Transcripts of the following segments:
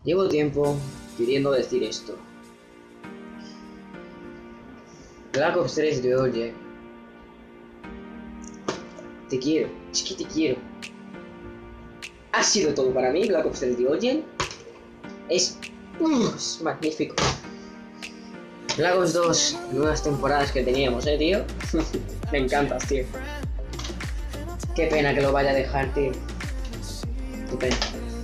Llevo tiempo queriendo decir esto. Black Ops 3 de Oye. Te quiero, es que te quiero. Ha sido todo para mí, Black Ops 3 de Oye. Es magnífico. Black Ops 2, nuevas temporadas que teníamos, tío. Me encantas, tío. Qué pena que lo vaya a dejar, tío. Qué pena.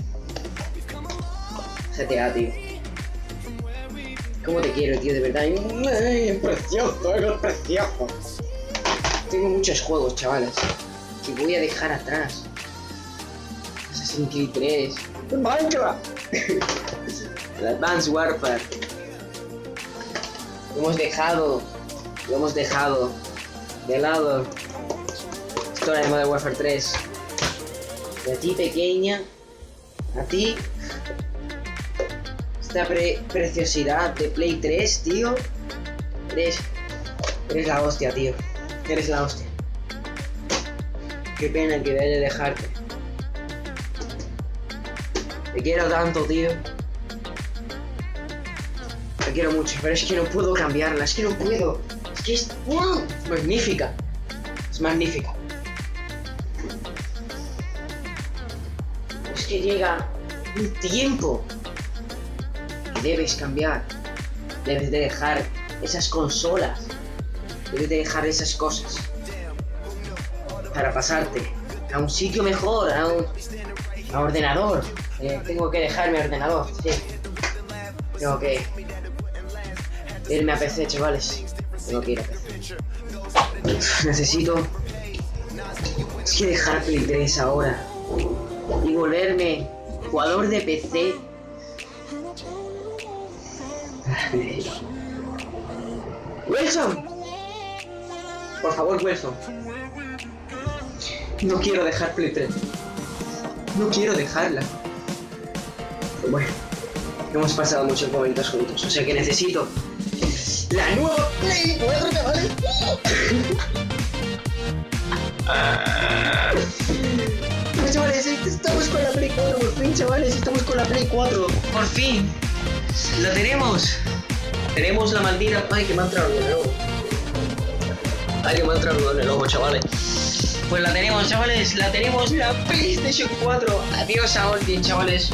GTA, tío. ¿Cómo te quiero, tío? De verdad. Es precioso, es precioso. Tengo muchos juegos, chavales, que voy a dejar atrás. Assassin's Creed 3. Minecraft. El Advanced Warfare. Lo hemos dejado de lado. Historia de Modern Warfare 3. Y a ti, pequeña, a ti, esta preciosidad de Play 3, tío. Eres la hostia, tío. Eres la hostia. Qué pena que vaya a dejarte. Te quiero tanto, tío. Te quiero mucho, pero es que no puedo cambiarla. Es que no puedo. Es que es magnífica. Es magnífica. Es que llega un tiempo que debes cambiar. Debes de dejar esas consolas. Debes de dejar esas cosas para pasarte a un sitio mejor, a ordenador. Tengo que dejar mi ordenador, sí. Tengo que irme a PC, chavales. Tengo que ir a PC. Necesito dejar Play 3 ahora y volverme jugador de PC. Wilson, por favor, Wilson. No quiero dejar Play 3. No quiero dejarla. Bueno, hemos pasado muchos momentos juntos, o sea que necesito la nueva Play 4, chavales. Pues chavales, estamos con la Play 4, por fin, chavales, estamos con la Play 4. Por fin. La tenemos. Tenemos la maldita. Ay, que me ha entrado de nuevo. Ay, que me ha entrado de nuevo, chavales. Pues la tenemos, chavales. La tenemos, la PlayStation 4. Adiós a Origin, chavales.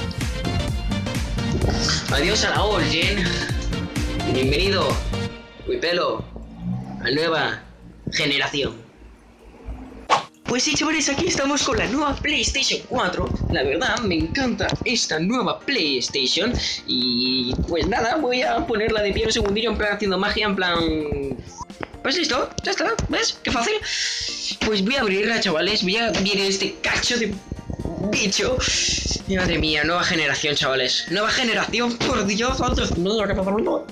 Adiós a la Origin. Bienvenido, Wipelo, a nueva generación. Pues sí, chavales, aquí estamos con la nueva PlayStation 4. La verdad, me encanta esta nueva PlayStation. Y pues nada, voy a ponerla de pie un segundillo, en plan haciendo magia, en plan... Pues listo, ya está, ¿ves? Qué fácil. Pues voy a abrirla, chavales. Voy a abrir este cacho de bicho. Y madre mía, nueva generación, chavales. Nueva generación, por Dios, antes no, ¿qué pasa?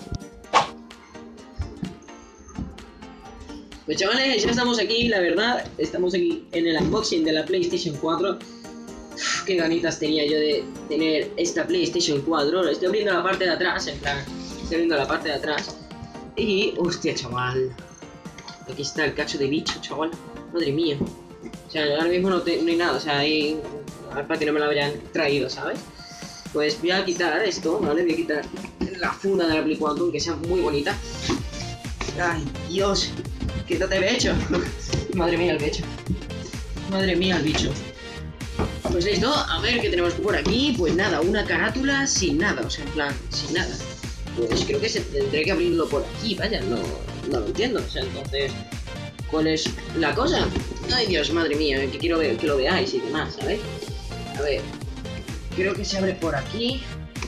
Pues chavales, ya estamos aquí, la verdad, estamos aquí en el unboxing de la PlayStation 4. Qué ganitas tenía yo de tener esta PlayStation 4. Estoy abriendo la parte de atrás, en plan, estoy abriendo la parte de atrás. Y, hostia, chaval, aquí está el cacho de bicho, chaval. Madre mía. O sea, ahora mismo no hay nada, o sea, ahí, para que no me lo hayan traído, ¿sabes? Pues voy a quitar esto, ¿vale? Voy a quitar la funda de la Play 4, que sea muy bonita. Ay, Dios. Quítate el bicho. Madre mía el bicho. Madre mía el bicho. Pues listo, a ver qué tenemos por aquí. Pues nada, una carátula sin nada. O sea, en plan, sin nada. Pues creo que tendré que abrirlo por aquí. Vaya, no lo entiendo. O sea, entonces, ¿cuál es la cosa? Ay Dios, madre mía, que quiero ver, que lo veáis y demás, ¿sabes? A ver, creo que se abre por aquí.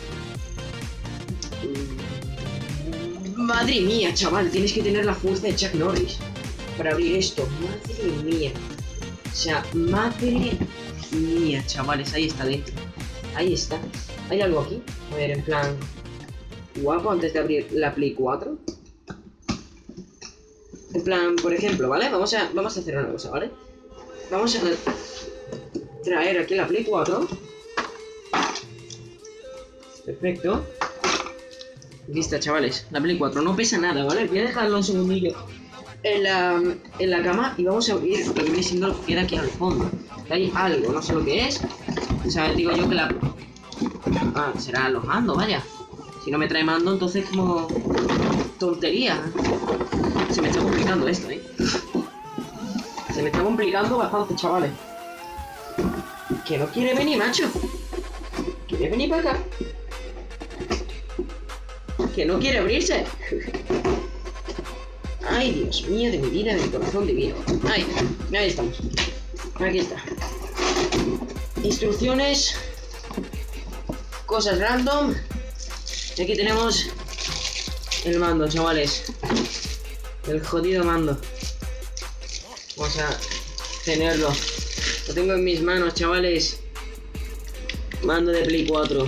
Madre mía, chaval, tienes que tener la fuerza de Chuck Norris para abrir esto. Madre mía. O sea, madre mía, chavales, ahí está dentro. Ahí está. ¿Hay algo aquí? A ver, en plan guapo antes de abrir la Play 4. En plan, por ejemplo, ¿vale? Vamos a hacer una cosa, ¿vale? Vamos a traer aquí la Play 4. Perfecto. Aquí está, chavales, la Play 4 no pesa nada, ¿vale? Voy a dejarlo un segundillo en la cama y vamos a abrir lo que viene siendo lo que queda aquí al fondo. Hay algo, no sé lo que es. O sea, digo yo que Ah, será los mandos, vaya. Si no me trae mando, entonces como... tontería. Se me está complicando esto, Se me está complicando bastante, chavales. Que no quiere venir, macho. Quiere venir para acá. Que no quiere abrirse. Ay, Dios mío, de mi vida, de mi corazón divino. Ahí estamos. Aquí está. Instrucciones. Cosas random. Y aquí tenemos el mando, chavales. El jodido mando. Vamos a tenerlo. Lo tengo en mis manos, chavales. Mando de Play 4.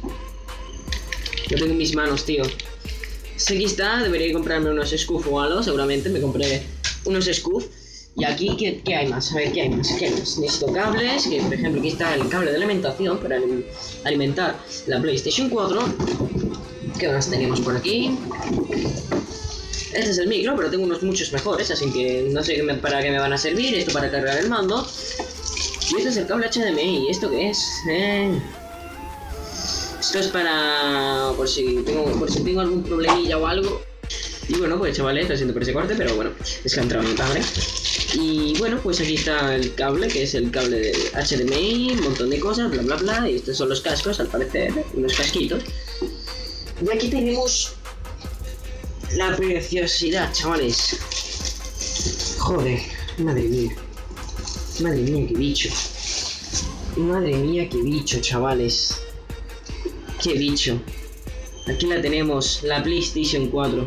Lo tengo en mis manos, tío. Pues aquí está, debería comprarme unos scoof o algo, seguramente me compré unos scoof. Y aquí, ¿qué hay más? A ver, ¿qué hay más? Necesito cables, que por ejemplo aquí está el cable de alimentación para alimentar la PlayStation 4. ¿Qué más tenemos por aquí? Este es el micro, pero tengo unos muchos mejores, así que no sé para qué me van a servir. Esto para cargar el mando. Y este es el cable HDMI. ¿Y esto qué es? Esto es para... por si tengo algún problemilla o algo. Y bueno, pues chavales, lo siento por ese corte, pero bueno, es que ha entrado mi padre. Y bueno, pues aquí está el cable, que es el cable de HDMI, un montón de cosas, bla bla bla. Y estos son los cascos, al parecer, unos casquitos. Y aquí tenemos la preciosidad, chavales. Joder, madre mía. Madre mía, qué bicho. Madre mía, qué bicho, chavales. Qué bicho. Aquí la tenemos, la PlayStation 4.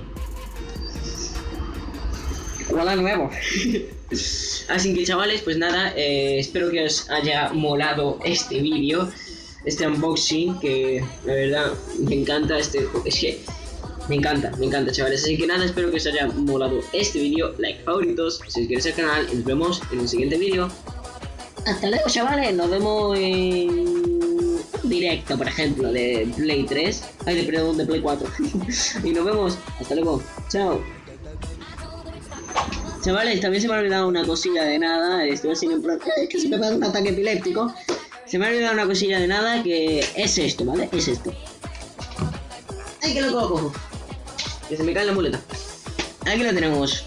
Hola nuevo. Así que chavales, pues nada, espero que os haya molado este vídeo, este unboxing, que la verdad me encanta es que me encanta chavales. Así que nada, espero que os haya molado este vídeo, like, favoritos, suscribiros al canal y nos vemos en un siguiente vídeo. Hasta luego, chavales, nos vemos en directo, por ejemplo, de Play 3, perdón, de Play 4. Y nos vemos, hasta luego, chao. Chavales, también se me ha olvidado una cosilla de nada. Estoy así en plan, es que se me va a dar un ataque epiléptico. Se me ha olvidado una cosilla de nada, que es esto, ¿vale? Es esto. ¡Ay, que lo cojo! Que se me cae la muleta. Aquí lo tenemos.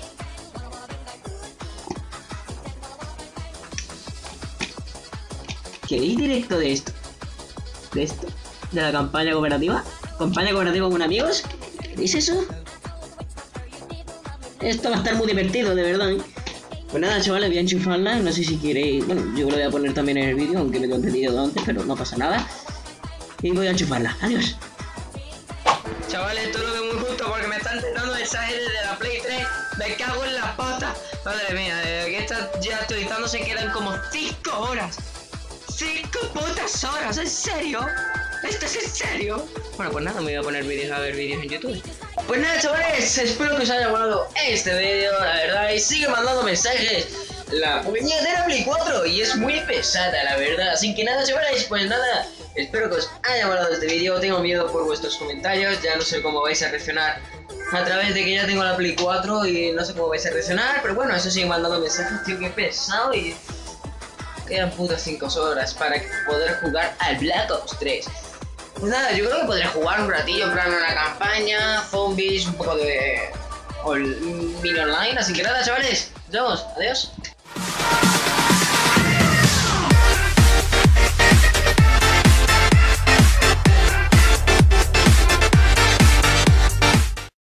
¿Queréis directo de esto? ¿De esto? ¿De la campaña cooperativa? ¿Campaña cooperativa con amigos? ¿Queréis eso? Esto va a estar muy divertido, de verdad, Pues nada, chavales, voy a enchufarla. No sé si queréis... Bueno, yo lo voy a poner también en el vídeo, aunque me lo he entendido antes, pero no pasa nada. Y voy a enchufarla. Adiós. Chavales, esto lo veo muy justo porque me están dando mensajes desde la Play 3. Me cago en la pata. Madre mía, desde que está ya actualizándose quedan como 5 horas. 5 putas horas, ¿en serio? ¿Esto es en serio? Bueno, pues nada, me voy a poner vídeos a ver vídeos en YouTube. Pues nada, chavales, espero que os haya gustado este vídeo, la verdad, y sigue mandando mensajes la puñetera Play 4 y es muy pesada, la verdad. Así que nada, chavales, pues nada, espero que os haya gustado este vídeo. Tengo miedo por vuestros comentarios, ya no sé cómo vais a reaccionar a través de que ya tengo la Play 4 y no sé cómo vais a reaccionar, pero bueno, eso sigue mandando mensajes, tío, qué pesado. Y quedan putas 5 horas para poder jugar al Black Ops 3. Pues nada, yo creo que podré jugar un ratillo, en plan una campaña, zombies, un poco de mini online. Así que nada, chavales, nos vemos, adiós.